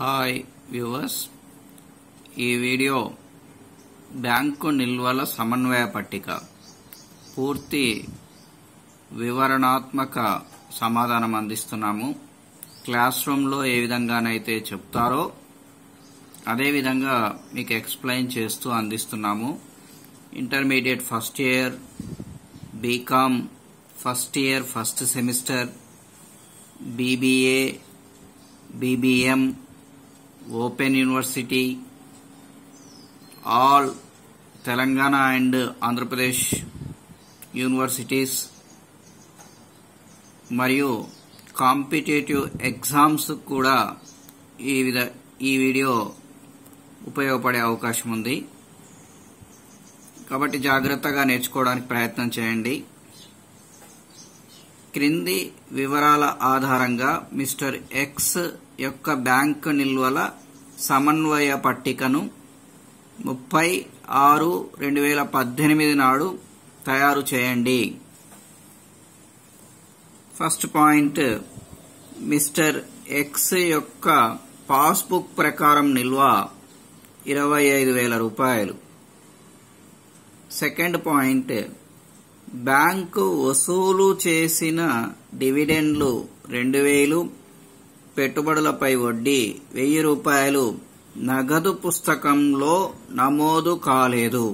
Hi viewers, ఈ video bank నిల్వల సమన్వయ పట్టిక పూర్తి వివరణాత్మక సమాధానం అందిస్తున్నాము. క్లాస్ రూమ్లో ఏ విధంగానైతే చెప్తారో అదే విధంగా మీకు ఎక్స్ప్లెయిన్ చేస్తూ అందిస్తున్నాము. Intermediate first year, B Com first year first semester, BBA, BBM, open university, all Telangana and Andhra Pradesh universities మరియు కాంపిటేటివ్ ఎగ్జామ్స్ కూడా ఈ వీడియో ఉపయోగపడే అవకాశం ఉంది. కాబట్టి జాగ్రత్తగా నేర్చుకోవడానికి ప్రయత్నం చేయండి. క్రింది వివరాల ఆధారంగా మిస్టర్ ఎక్స్ యొక్క బ్యాంకు నిల్వల సమన్వయ పట్టికను 30/6/2018 నాడు తయారు చేయండి. ఫస్ట్ పాయింట్, మిస్టర్ ఎక్స్ యొక్క పాస్బుక్ ప్రకారం నిల్వ 25,000 రూపాయలు. సెకండ్ పాయింట్, బ్యాంకు వసూలు చేసిన డివిడెండ్లు 2,000, పెట్టుబడులపై వడ్డీ 1,000 రూపాయలు నగదు పుస్తకంలో నమోదు కాలేదు.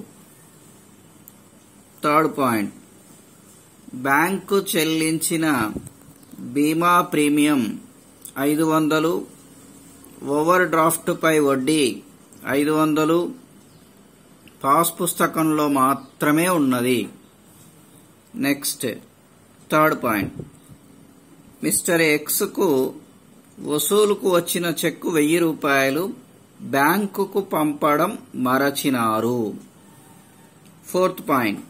థర్డ్ పాయింట్, బ్యాంకు చెల్లించిన బీమా ప్రీమియం 500, ఓవర్ డ్రాఫ్ట్ పై వడ్డీ 500 పాస్ పుస్తకంలో మాత్రమే ఉన్నది. Next third point, mister X కు వసూలుకు వచ్చిన చెక్కు 1,000 రూపాయలు బ్యాంకుకు పంపడం మరచినారు. ఫోర్త్ పాయింట్,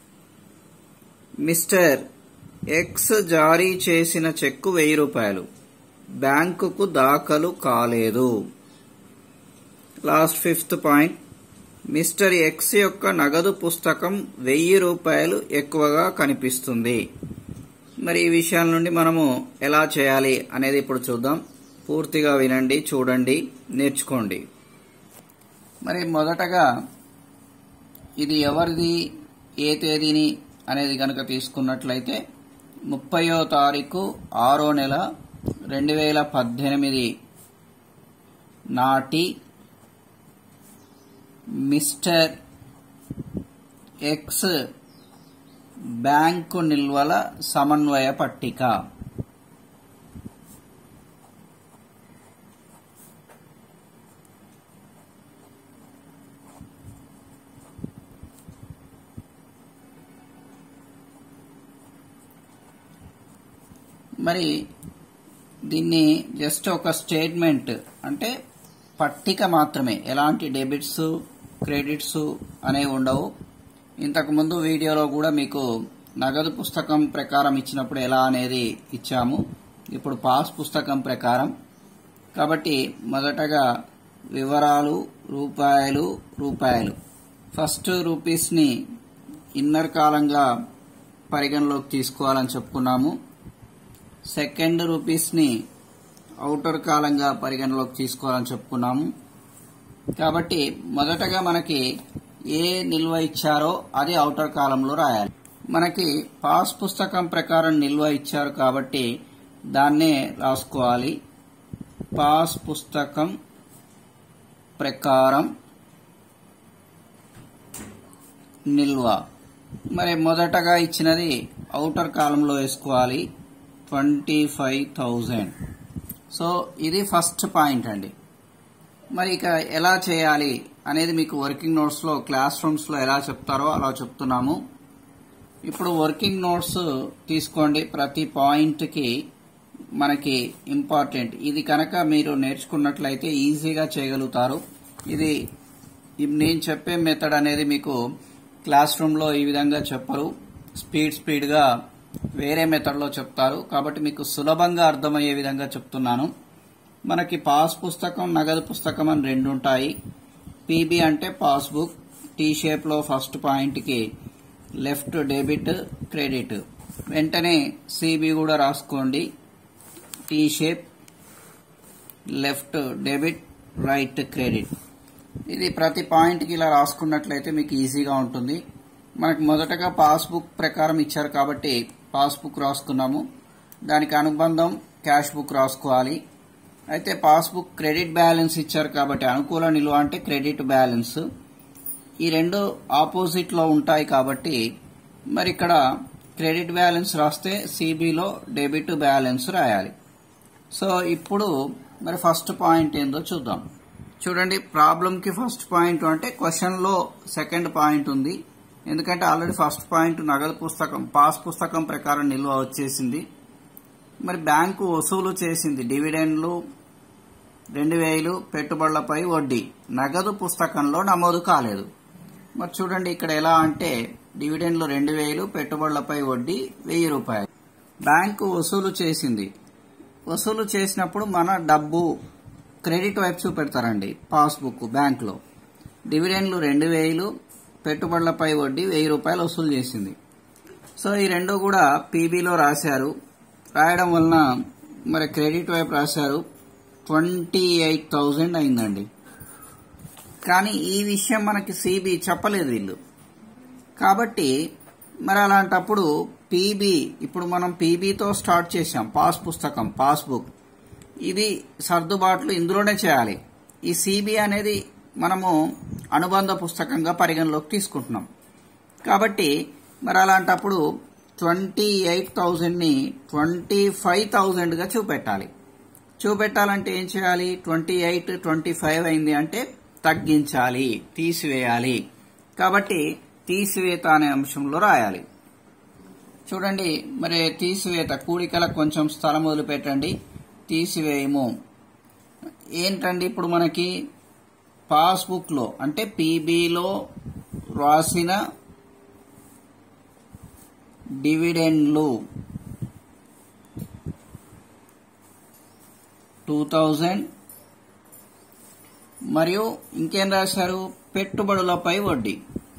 మిస్టర్ ఎక్స్ జారీ చేసిన చెక్కు 1,000 రూపాయలు బ్యాంకుకు దాఖలు కాలేదు. Last fifth point, mister X యొక్క నగదు పుస్తకం 1,000 రూపాయలు ఎక్కువగా కనిపిస్తుంది. మరి ఈ విషయాల నుండి మనము ఎలా చేయాలి అనేది ఇప్పుడు చూద్దాం. పూర్తిగా వినండి, చూడండి, నేర్చుకోండి. మరి మొదటగా ఇది ఎవరిది, ఏ తేదీని అనేది కనుక తీసుకున్నట్లయితే 30వ తారీఖు 6వ నెల 2018 నాటి మిస్టర్ ఎక్స్ బ్యాంకు నిల్వల సమన్వయ పట్టిక. మరి దీన్ని జస్ట్ ఒక స్టేట్మెంట్ అంటే పట్టిక మాత్రమే, ఎలాంటి డెబిట్స్ క్రెడిట్స్ అనేవి ఉండవు. ఇంతకుముందు వీడియోలో కూడా మీకు నగదు పుస్తకం ప్రకారం ఇచ్చినప్పుడు ఎలా అనేది ఇచ్చాము. ఇప్పుడు పాస్ పుస్తకం ప్రకారం. కాబట్టి మొదటగా వివరాలు రూపాయలు. ఫస్ట్ రూపీస్ని ఇన్నర్ కాలంగా పరిగణలోకి తీసుకోవాలని చెప్పుకున్నాము. సెకండ్ రూపీస్ని ఔటర్ కాలంగా పరిగణలోకి తీసుకోవాలని చెప్పుకున్నాము. కాబట్టి మొదటగా మనకి ఏ నిల్వ ఇచ్చారో అది ఔటర్ కాలంలో రాయాలి. మనకి పాస్ పుస్తకం ప్రకారం నిల్వ ఇచ్చారు కాబట్టి దాన్నే రాసుకోవాలి. పాస్ పుస్తకం ప్రకారం నిల్వ. మరి మొదటగా ఇచ్చినది ఔటర్ కాలంలో వేసుకోవాలి, 25,000. సో ఇది ఫస్ట్ పాయింట్ అండి. మరి ఇక ఎలా చేయాలి అనేది మీకు వర్కింగ్ నోట్స్లో క్లాస్ రూమ్స్లో ఎలా చెప్తారో అలా చెప్తున్నాము. ఇప్పుడు వర్కింగ్ నోట్స్ తీసుకోండి. ప్రతి పాయింట్కి మనకి ఇంపార్టెంట్. ఇది కనుక మీరు నేర్చుకున్నట్లయితే ఈజీగా చేయగలుగుతారు. ఇది నేను చెప్పే మెథడ్ అనేది మీకు క్లాస్ రూమ్లో ఈ విధంగా చెప్పరు, స్పీడ్గా వేరే మెథడ్లో చెప్తారు. కాబట్టి మీకు సులభంగా అర్థమయ్యే విధంగా చెప్తున్నాను. మనకి పాస్ పుస్తకం, నగదు పుస్తకం అని రెండు ఉంటాయి. పీబీ అంటే పాస్బుక్, టీ షేప్లో ఫస్ట్ పాయింట్కి లెఫ్ట్ డెబిట్ క్రెడిట్. వెంటనే సిబి కూడా రాసుకోండి, T shape. Left debit, right credit. ఇది ప్రతి పాయింట్కి ఇలా రాసుకున్నట్లయితే మీకు ఈజీగా ఉంటుంది. మనకు మొదటగా పాస్బుక్ ప్రకారం ఇచ్చారు కాబట్టి పాస్బుక్ రాసుకున్నాము. దానికి అనుబంధం క్యాష్ బుక్ రాసుకోవాలి. అయితే పాస్బుక్ క్రెడిట్ బ్యాలెన్స్ ఇచ్చారు కాబట్టి అనుకూల నిలువ అంటే క్రెడిట్ బ్యాలెన్స్. ఈ రెండు ఆపోజిట్ లో ఉంటాయి కాబట్టి మరి ఇక్కడ క్రెడిట్ బ్యాలెన్స్ రాస్తే సిబిలో డెబిట్ బ్యాలెన్స్ రాయాలి. సో ఇప్పుడు మరి ఫస్ట్ పాయింట్ ఏందో చూద్దాం. చూడండి, ప్రాబ్లంకి ఫస్ట్ పాయింట్ అంటే క్వశ్చన్లో సెకండ్ పాయింట్ ఉంది. ఎందుకంటే ఆల్రెడీ ఫస్ట్ పాయింట్ నగదు పుస్తకం పాస్ పుస్తకం ప్రకారం నిల్వ వచ్చేసింది. మరి బ్యాంకు వసూలు చేసింది డివిడెండ్లు 2000, పెట్టుబడులపై వడ్డీ నగదు పుస్తకంలో నమోదు కాలేదు. మరి చూడండి ఇక్కడ ఎలా అంటే డివిడెండ్లు 2000, పెట్టుబడులపై వడ్డీ 1000 రూపాయలు. బ్యాంకు వసూలు చేసింది. వసూలు చేసినప్పుడు మన డబ్బు క్రెడిట్ వైపు చూపెడతారండి పాస్బుక్ బ్యాంకులో. డివిడెండ్లు 2000, పెట్టుబడులపై వడ్డీ 1000 రూపాయలు వసూలు చేసింది. సో ఈ రెండు కూడా పీబీలో రాశారు. రాయడం వలన మరి క్రెడిట్ వైపు రాశారు 28,000 అయిందండి. కానీ ఈ విషయం మనకి సిబి చెప్పలేదు వీళ్ళు. కాబట్టి మరి అలాంటప్పుడు పీబీ, ఇప్పుడు మనం పీబీతో స్టార్ట్ చేశాం పాస్ పుస్తకం పాస్బుక్, ఇది సర్దుబాట్లు ఇందులోనే చేయాలి. ఈ సిబి అనేది మనము అనుబంధ పుస్తకంగా పరిగణలోకి తీసుకుంటున్నాం. కాబట్టి మరి అలాంటప్పుడు 28,000ని 25,000గా చూపెట్టాలి. చూపెట్టాలంటే ఏం చేయాలి? 28, 25 అయింది అంటే తగ్గించాలి, తీసివేయాలి. కాబట్టి తీసివేత అనే అంశంలో రాయాలి. చూడండి, మరి తీసివేత కూడికల కొంచెం స్థలం వదిలిపెట్టండి. తీసివేయము ఏంటండి? ఇప్పుడు మనకి పాస్బుక్ లో అంటే పీబీలో రాసిన డివిడెండ్లు 2000 మరియు ఇంకేం రాశారు? పెట్టుబడులపై వడ్డీ.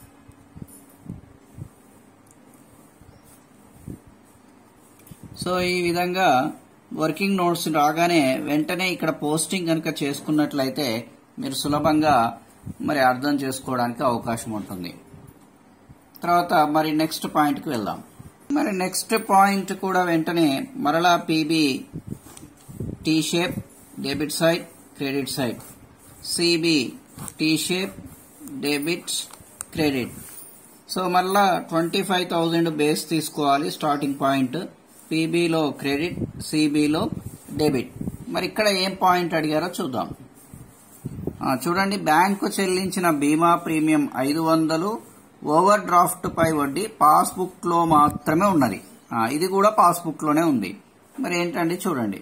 సో ఈ విధంగా వర్కింగ్ నోట్స్ రాగానే వెంటనే ఇక్కడ పోస్టింగ్ కనుక చేసుకున్నట్లయితే మీరు సులభంగా మరి అర్థం చేసుకోవడానికి అవకాశం ఉంటుంది. తర్వాత మరి నెక్స్ట్ పాయింట్కి వెళ్దాం. మరి నెక్స్ట్ పాయింట్ కూడా వెంటనే మరలా PB T shape, debit side, credit side. CB T shape, debit, credit. So మళ్ళా 25,000 బేస్ తీసుకోవాలి స్టార్టింగ్ పాయింట్. పీబీలో క్రెడిట్, సిబిలో డెబిట్. మరి ఇక్కడ ఏం పాయింట్ అడిగారో చూద్దాం. చూడండి, బ్యాంకు చెల్లించిన బీమా ప్రీమియం 500, ఓవర్ డ్రాఫ్ట్ పై వడ్డీ పాస్బుక్ లో మాత్రమే ఉన్నది. ఇది కూడా పాస్బుక్ లోనే ఉంది. మరి ఏంటండి చూడండి,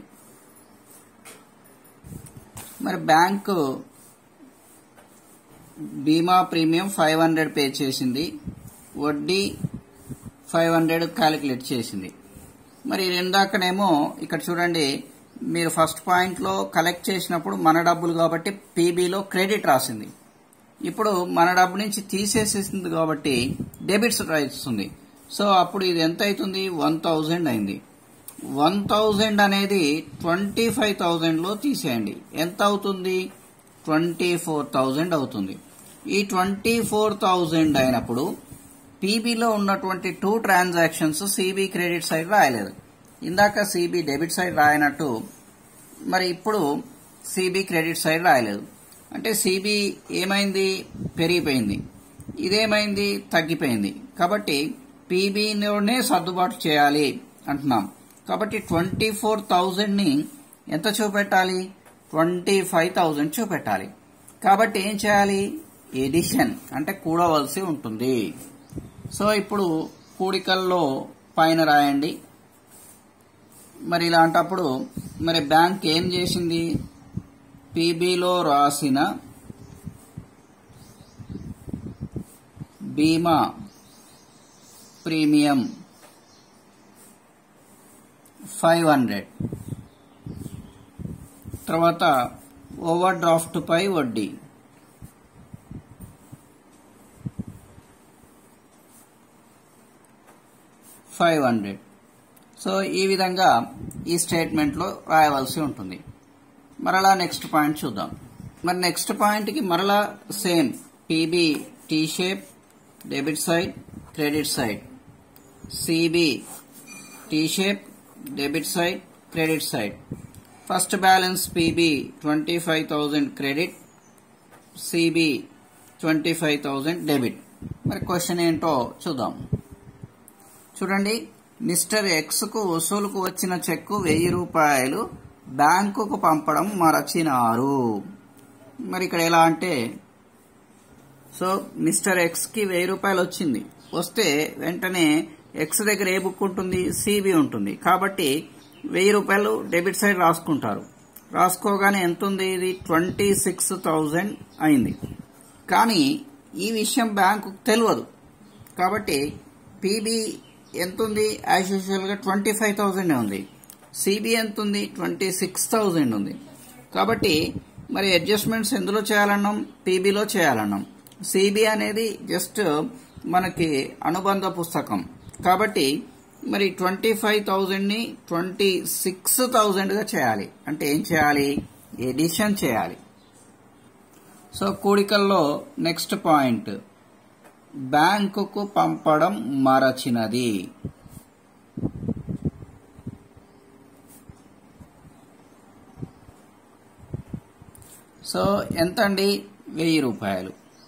మరి బ్యాంకు బీమా ప్రీమియం 500 పే చేసింది, వడ్డీ 500 క్యాలిక్యులేట్ చేసింది. మరి ఇందాకనేమో ఇక్కడ చూడండి, మీరు ఫస్ట్ పాయింట్ లో కలెక్ట్ చేసినప్పుడు మన డబ్బులు కాబట్టి పీబీలో క్రెడిట్ రాసింది. ఇప్పుడు మన డబ్బు నుంచి తీసేసేసింది కాబట్టి డెబిట్స్ రాస్తుంది. సో అప్పుడు ఇది ఎంత అవుతుంది? 1000 అయింది. 1000 అనేది 25,000లో తీసేయండి. ఎంత అవుతుంది? 24,000 అవుతుంది. ఈ 24,000 అయినప్పుడు పీబీలో ఉన్నటువంటి 2 ట్రాన్సాక్షన్స్ సిబి క్రెడిట్ సైడ్ రాయలేదు. ఇందాక సిబి డెబిట్ సైడ్ రాయనట్టు మరి ఇప్పుడు సిబి క్రెడిట్ సైడ్ రాయలేదు. అంటే సిబి ఏమైంది? పెరిగిపోయింది. ఇదేమైంది? తగ్గిపోయింది. కాబట్టి పీబీలోనే సర్దుబాటు చేయాలి అంటున్నాం. కాబట్టి 24,000ని ఎంత చూపెట్టాలి? 25,000 చూపెట్టాలి. కాబట్టి ఏం చేయాలి? ఎడిషన్ అంటే కూడవలసి ఉంటుంది. సో ఇప్పుడు కూడికల్లో పైన రాయండి. మరి ఇలాంటప్పుడు మరి బ్యాంక్ ఏం చేసింది? పీబీలో రాసిన బీమా ప్రీమియం 500, తర్వాత ఓవర్ డ్రాఫ్ట్ పై వడ్డీ 500. సో ఈ విధంగా ఈ స్టేట్మెంట్లో రాయవలసి ఉంటుంది. మరలా నెక్స్ట్ పాయింట్ చూద్దాం. మరి నెక్స్ట్ పాయింట్ కి మరలా same PB T shape, debit side, credit side. CB T shape, debit side, credit side. First balance PB 25,000 credit, CB 25,000 debit. మరి క్వశ్చన్ ఏంటో చూద్దాం. చూడండి, మిస్టర్ ఎక్స్ కు వసూలుకు వచ్చిన చెక్కు 1000 రూపాయలు బ్యాంకుకు పంపడం మరచినారు. మరి ఇక్కడ ఎలా అంటే, సో మిస్టర్ ఎక్స్ కి 1000 రూపాయలు వచ్చింది. వస్తే వెంటనే ఎక్స్ దగ్గర ఏ బుక్ ఉంటుంది? సిబి ఉంటుంది. కాబట్టి 1000 రూపాయలు డెబిట్ సైడ్ రాసుకుంటారు. రాసుకోగానే ఎంత ఉంది? ఇది 26,000 అయింది. కానీ ఈ విషయం బ్యాంకుకు తెలియదు. కాబట్టి పీబీ ఎంత ఉంది? యాజ్ యూజువల్ గా 25,000 ఉంది. సిబి ఎంత ఉంది? 26,000 ఉంది. కాబట్టి మరి అడ్జస్ట్మెంట్స్ ఎందులో చేయాలన్నాం? పీబీలో చేయాలన్నాం. సిబి అనేది జస్ట్ మనకి అనుబంధ పుస్తకం. కాబట్టి మరి 25,000 ని 26,000 గా చేయాలి. అంటే ఏం చేయాలి? ఎడిషన్ చేయాలి. సో కూడికల్లో నెక్స్ట్ పాయింట్, బ్యాంకుకు పంపడం మరచినది. సో ఎంతండి? 1000 రూపాయలు.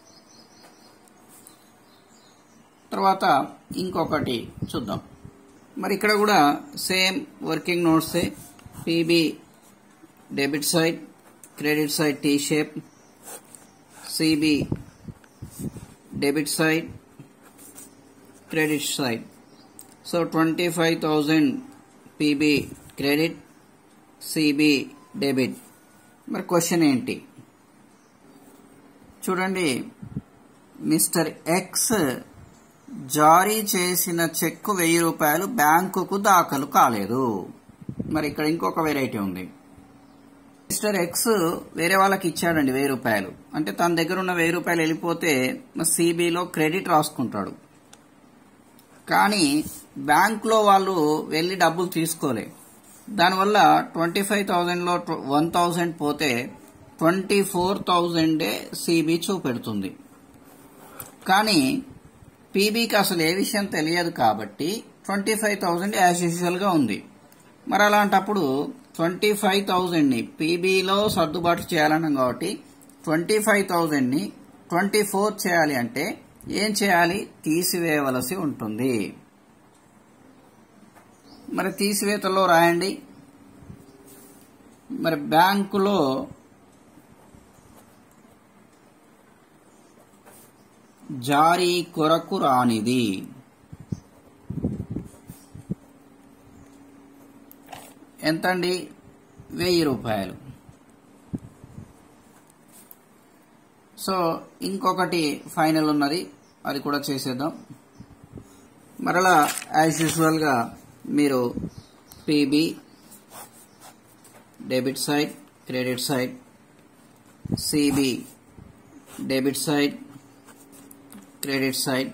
తర్వాత ఇంకొకటి చూద్దాం. మరి ఇక్కడ కూడా సేమ్ వర్కింగ్ నోట్సే. PB debit side, credit side T shape, CB debit side, credit side. So 25,000 PB credit, CB debit. మరి క్వశ్చన్ ఏంటి? చూడండి, మిస్టర్ ఎక్స్ జారీ చేసిన చెక్కు 1000 రూపాయలు బ్యాంకుకు దాఖలు కాలేదు. మరి ఇక్కడ ఇంకొక వెరైటీ ఉంది. మిస్టర్ ఎక్స్ వేరే వాళ్ళకి ఇచ్చాడండి 1000 రూపాయలు. అంటే తన దగ్గర ఉన్న 1000 రూపాయలు వెళ్ళిపోతే సిబిలో క్రెడిట్ రాసుకుంటాడు. కానీ బ్యాంకులో వాళ్ళు వెళ్లి డబ్బులు తీసుకోలే. దానివల్ల 25,000లో 1,000 పోతే 24,000 సిబి చూపెడుతుంది. కానీ పీబీకి అసలు ఏ విషయం తెలియదు కాబట్టి 25,000 యాజ్ యూజువల్ గా ఉంది. మరి అలాంటప్పుడు 25,000 ని పీబీలో సర్దుబాటు చేయాలన్నాం కాబట్టి 25,000 ని 24 చేయాలి. అంటే ఏం చేయాలి? తీసివేయవలసి ఉంటుంది. మరి తీసివేతలో రాయండి. మరి బ్యాంకులో జారీ కొరకు రానిది. ఎంతండి? 1000 రూపాయలు. సో ఇంకొకటి ఫైనల్ ఉన్నది, అది కూడా చేసేద్దాం. మరలా యాజ్ యూజువల్ గా మీరు PB debit side, credit side, CB debit side, credit side,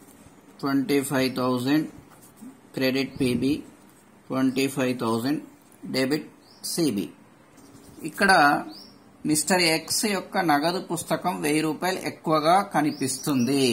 25,000 credit PB, 25,000 debit CB. ఇక్కడ మిస్టర్ ఎక్స్ యొక్క నగదు పుస్తకం 1000 రూపాయలు ఎక్కువగా కనిపిస్తుంది.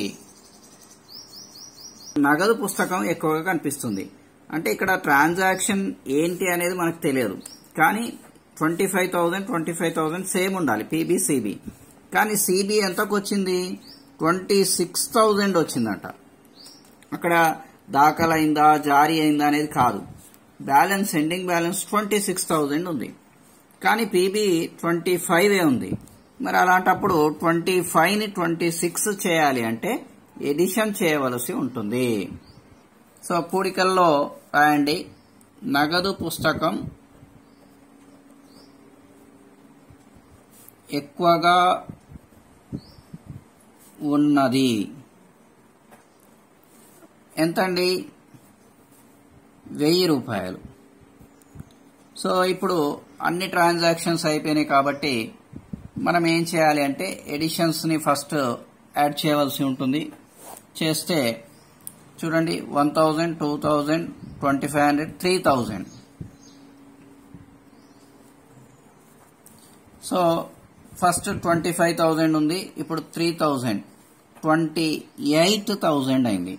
నగదు పుస్తకం ఎక్కువగా కనిపిస్తుంది అంటే ఇక్కడ ట్రాన్సాక్షన్ ఏంటి అనేది మనకు తెలియదు. కానీ 25,000 సేమ్ ఉండాలి పీబీ సిబి. కానీ సిబి ఎంతకు వచ్చింది? 26,000 వచ్చిందంట. అక్కడ దాఖలైందా జారీ అయిందా అనేది కాదు. బ్యాలెన్స్ ఎండింగ్ బ్యాలెన్స్ 26,000 ఉంది. కానీ పీబీ 25 ఉంది. మరి అలాంటప్పుడు 25ని 26 చేయాలి అంటే ఎడిషన్ చేయవలసి ఉంటుంది. సో కూడికల్లో రాయండి, నగదు పుస్తకం ఎక్కువగా ఉన్నది. ఎంతండి? 1000 రూపాయలు. సో ఇప్పుడు అన్ని ట్రాన్సాక్షన్స్ అయిపోయినాయి కాబట్టి మనం ఏం చేయాలి అంటే ఎడిషన్స్ ని ఫస్ట్ యాడ్ చేయవలసి ఉంటుంది. చేస్తే చూడండి 1,000, 2,000, 2,500, 3,000. సో ఫస్ట్ 25,000 ఉంది, ఇప్పుడు 3,000, 28,000 అయింది.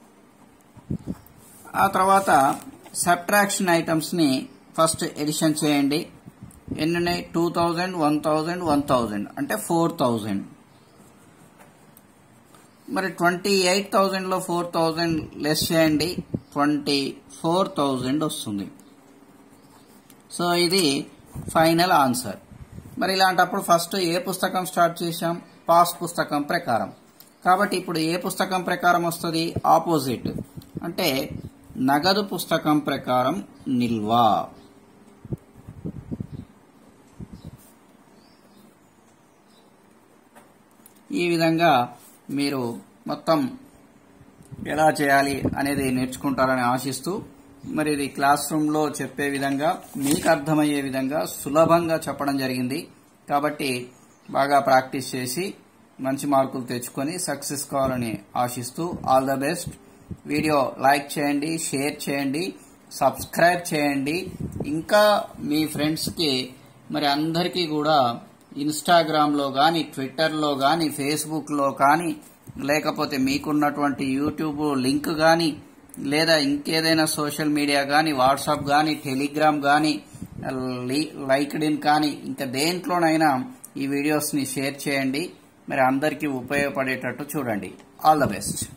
ఆ తర్వాత సబ్ట్రాక్షన్ ఐటమ్స్ ని ఫస్ట్ ఎడిషన్ చేయండి. ఎన్ని 2,000, 1,000, 1,000 అంటే 4,000. మరి 28,000 లో 4,000 లెస్ చేయండి, 24,000 వస్తుంది. సో ఇది ఫైనల్ ఆన్సర్. మరి ఇలాంటప్పుడు ఫస్ట్ ఏ పుస్తకం స్టార్ట్ చేశాం? పాస్ పుస్తకం ప్రకారం. కాబట్టి ఇప్పుడు ఏ పుస్తకం ప్రకారం వస్తుంది? ఆపోజిట్, అంటే నగదు పుస్తకం ప్రకారం నిల్వ. ఈ విధంగా మీరు మొత్తం ఎలా చేయాలి అనేది నేర్చుకుంటారని ఆశిస్తూ, మరి ఇది క్లాస్ రూమ్లో చెప్పే విధంగా మీకు అర్థమయ్యే విధంగా సులభంగా చెప్పడం జరిగింది. కాబట్టి బాగా ప్రాక్టీస్ చేసి మంచి మార్కులు తెచ్చుకొని సక్సెస్ కావాలని ఆశిస్తూ all the best. Video like చేయండి, షేర్ చేయండి, సబ్స్క్రైబ్ చేయండి. ఇంకా మీ ఫ్రెండ్స్కి మరి అందరికీ కూడా ఇన్స్టాగ్రామ్లో కానీ, ట్విట్టర్లో కానీ, ఫేస్బుక్లో కానీ, లేకపోతే మీకున్నటువంటి యూట్యూబ్ లింక్ కానీ, లేదా ఇంకేదైనా సోషల్ మీడియా కానీ, వాట్సాప్ కానీ, టెలిగ్రామ్ కానీ, లైక్డ్ఇన్ కానీ, ఇంకా దేంట్లోనైనా ఈ వీడియోస్ని షేర్ చేయండి. మరి అందరికీ ఉపయోగపడేటట్టు చూడండి. All the best.